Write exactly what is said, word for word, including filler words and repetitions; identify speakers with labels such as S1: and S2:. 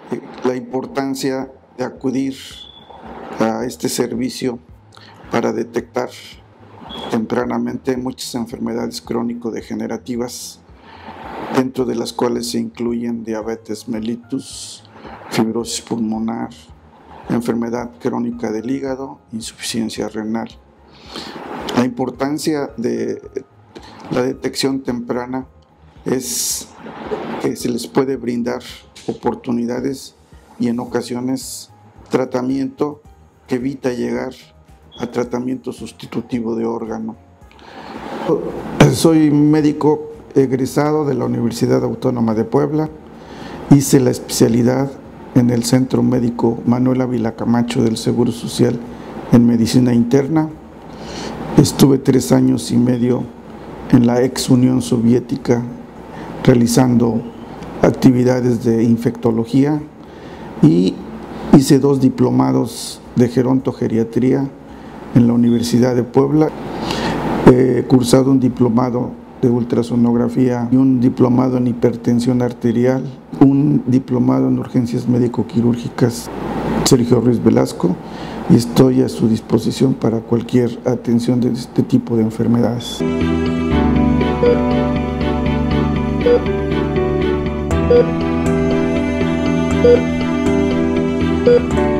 S1: eh, la importancia de acudir a este servicio para detectar tempranamente muchas enfermedades crónico-degenerativas, dentro de las cuales se incluyen diabetes mellitus, fibrosis pulmonar, enfermedad crónica del hígado, insuficiencia renal. La importancia de la detección temprana es que se les puede brindar oportunidades y en ocasiones tratamiento que evita llegar a tratamiento sustitutivo de órgano. Soy médico egresado de la Universidad Autónoma de Puebla. Hice la especialidad en el Centro Médico Manuel Ávila Camacho del Seguro Social en Medicina Interna. Estuve tres años y medio en la ex Unión Soviética realizando actividades de infectología y hice dos diplomados de gerontogeriatría en la Universidad de Puebla. He cursado un diplomado de ultrasonografía y un diplomado en hipertensión arterial, un diplomado en urgencias médico-quirúrgicas Sergio Ruiz Velasco, y estoy a su disposición para cualquier atención de este tipo de enfermedades.
S2: Thank you.